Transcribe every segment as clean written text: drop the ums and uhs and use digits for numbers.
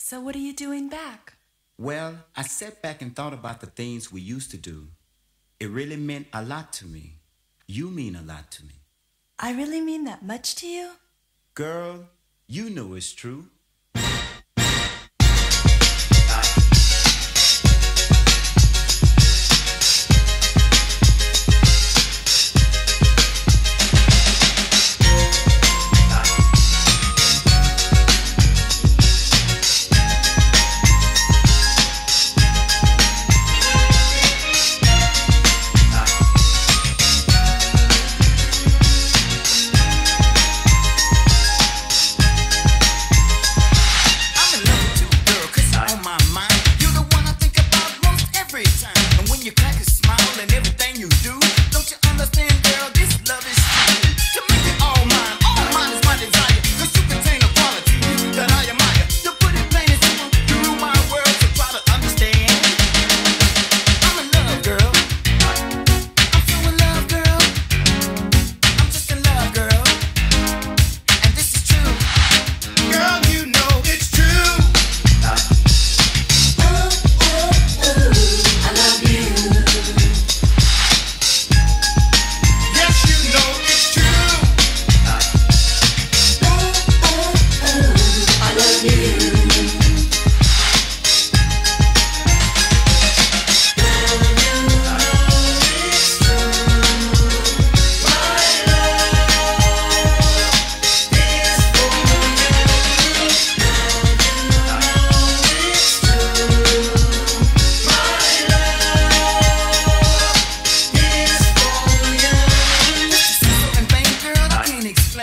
So what are you doing back? Well, I sat back and thought about the things we used to do. It really meant a lot to me. You mean a lot to me. I really mean that much to you? Girl, you know it's true.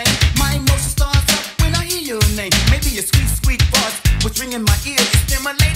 Maybe a sweet, sweet voice was ringing my ears, stimulating.